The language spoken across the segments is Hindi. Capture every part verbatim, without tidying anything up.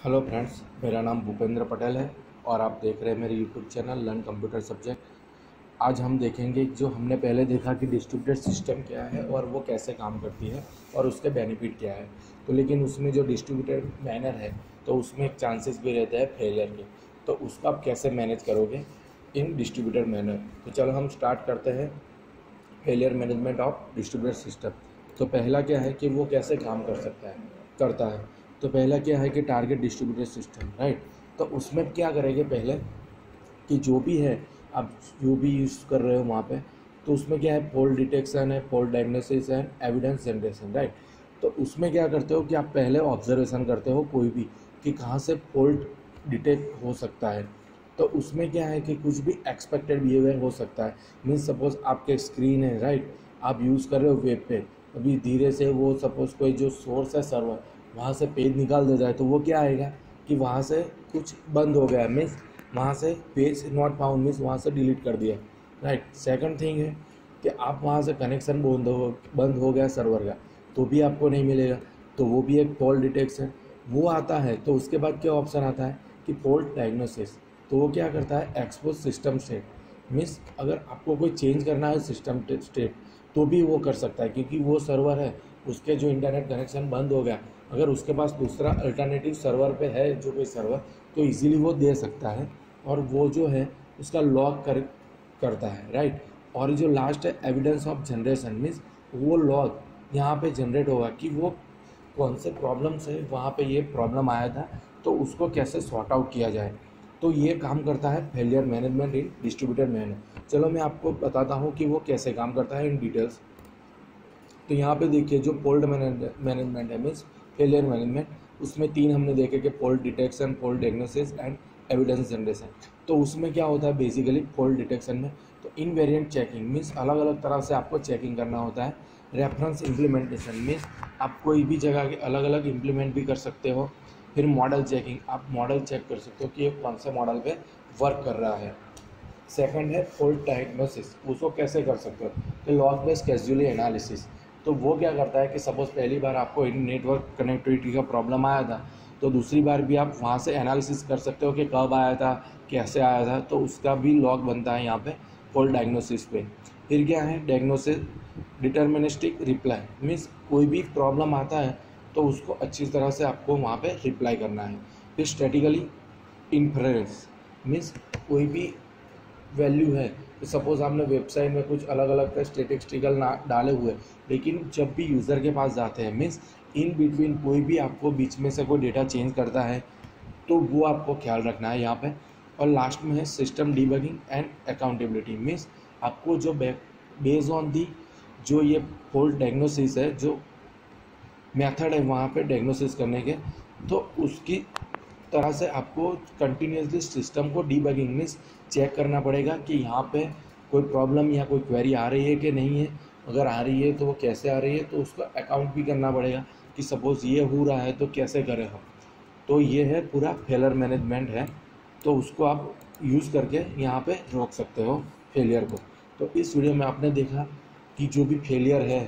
हेलो फ्रेंड्स, मेरा नाम भूपेंद्र पटेल है और आप देख रहे हैं मेरे YouTube channel learn computer subject. आज हम देखेंगे जो हमने पहले देखा कि डिस्ट्रीब्यूटेड सिस्टम क्या है और वो कैसे काम करती है और उसके बेनिफिट क्या है। तो लेकिन उसमें जो डिस्ट्रीब्यूटेड मैनर है तो उसमें एक चांसेस भी रहते हैं फेलियर के, तो उसको आप कैसे मैनेज करोगे इन डिस्ट्रीब्यूटेड मैनर। तो चलो हम स्टार्ट करते हैं failure management of distributed system. तो पहला क्या है कि वो कैसे काम कर सकता है करता है तो पहला क्या है कि टारगेट डिस्ट्रीब्यूटेड सिस्टम, राइट। तो उसमें क्या करेंगे पहले कि जो भी है आप जो भी यूज़ कर रहे हो वहाँ पे, तो उसमें क्या है फॉल्ट डिटेक्शन है, fault diagnosis and evidence generation, right. तो उसमें क्या करते हो कि आप पहले ऑब्जर्वेशन करते हो कोई भी कि कहाँ से फॉल्ट डिटेक्ट हो सकता है। तो उसमें क्या है कि कुछ भी एक्सपेक्टेड बिहेवियर हो सकता है। मीन्स सपोज आपके स्क्रीन है, राइट, आप यूज़ कर रहे हो वेब पे, अभी धीरे से वो सपोज कोई जो सोर्स है सर्वर वहाँ से पेज निकाल दे जाए तो वो क्या आएगा कि वहाँ से कुछ बंद हो गया, मीन्स वहाँ से पेज नॉट फाउंड, मीन्स वहाँ से डिलीट कर दिया, राइट। सेकंड थिंग है कि आप वहाँ से कनेक्शन बंद हो बंद हो गया सर्वर का तो भी आपको नहीं मिलेगा, तो वो भी एक फॉल्ट डिटेक्शन वो आता है। तो उसके बाद क्या ऑप्शन आता है कि फॉल्ट डायग्नोसिस। तो वो क्या करता है एक्सपोज सिस्टम स्टेट, मीन्स अगर आपको कोई चेंज करना है सिस्टम स्टेट तो भी वो कर सकता है, क्योंकि वो सर्वर है उसके जो इंटरनेट कनेक्शन बंद हो गया, अगर उसके पास दूसरा अल्टरनेटिव सर्वर पे है जो कोई सर्वर, तो इजीली वो दे सकता है और वो जो है उसका लॉग कर करता है, राइट। और जो लास्ट है एविडेंस ऑफ जनरेशन, मीन्स वो लॉग यहाँ पे जनरेट होगा कि वो कौन से प्रॉब्लम से वहाँ पे ये प्रॉब्लम आया था तो उसको कैसे सॉर्ट आउट किया जाए। तो ये काम करता है failure management in distributed manner. चलो मैं आपको बताता हूँ कि वो कैसे काम करता है इन डिटेल्स। तो यहाँ पे देखिए जो फॉल्ट मैनेजमेंट है, मीन्स फेलियर मैनेजमेंट, उसमें तीन हमने देखे कि fault detection, fault diagnosis and evidence generation. तो उसमें क्या होता है बेसिकली फॉल्ट डिटेक्शन में तो इनवेरिएंट चेकिंग, मीन्स अलग अलग तरह से आपको चेकिंग करना होता है। रेफरेंस इम्प्लीमेंटेशन, मीन्स आप कोई भी जगह के अलग अलग इम्प्लीमेंट भी कर सकते हो। फिर मॉडल चेकिंग, आप मॉडल चेक कर सकते हो कि ये कौन से मॉडल पे वर्क कर रहा है। सेकंड है फॉल्ट डायग्नोसिस, उसको कैसे कर सकते हो कि लॉग बेस्ड कैजुअली एनालिसिस। तो वो क्या करता है कि सपोज पहली बार आपको नेटवर्क कनेक्टिविटी का प्रॉब्लम आया था तो दूसरी बार भी आप वहाँ से एनालिसिस कर सकते हो कि कब आया था, कैसे आया था, तो उसका भी लॉग बनता है यहाँ पे फॉल्ट डायग्नोसिस पे। फिर क्या है डायग्नोसिस डिटर्मिनिस्टिक रिप्लाई, मीन्स कोई भी प्रॉब्लम आता है तो उसको अच्छी तरह से आपको वहाँ पे रिप्लाई करना है। फिर स्ट्रेटिकली इन्फ्रेंस, मीन्स कोई भी वैल्यू है तो सपोज़ आपने वेबसाइट में कुछ अलग अलग का स्टेटिस्टिकल ना डाले हुए, लेकिन जब भी यूज़र के पास जाते हैं मीन्स इन बिटवीन कोई भी आपको बीच में से कोई डेटा चेंज करता है तो वो आपको ख्याल रखना है यहाँ पे। और लास्ट में है system debugging and accountability, means आपको जो बेस्ड ऑन दी जो ये फॉल्ट डायग्नोसिस है, जो मेथड है वहाँ पे डायग्नोसिस करने के, तो उसकी तरह से आपको कंटिन्यूसली सिस्टम को डीबगिंग मीन्स चेक करना पड़ेगा कि यहाँ पे कोई प्रॉब्लम या कोई क्वेरी आ रही है कि नहीं है। अगर आ रही है तो वो कैसे आ रही है, तो उसका अकाउंट भी करना पड़ेगा कि सपोज़ ये हो रहा है तो कैसे करें हम। तो ये है पूरा फेलियर मैनेजमेंट है, तो उसको आप यूज़ करके यहाँ पे रोक सकते हो फेलियर को। तो इस वीडियो में आपने देखा कि जो भी फेलियर है,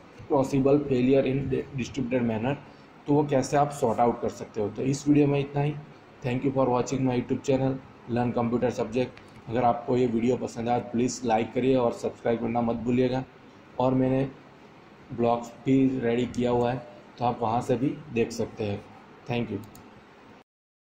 possible failure in distributed manner, तो वो कैसे आप सॉर्ट आउट कर सकते हो। तो इस वीडियो में इतना ही। Thank you for watching my YouTube channel learn computer subject. अगर आपको ये वीडियो पसंद आए प्लीज़ लाइक करिए और सब्सक्राइब करना मत भूलिएगा। और मैंने ब्लॉग्स भी रेडी किया हुआ है तो आप वहाँ से भी देख सकते हैं। Thank you.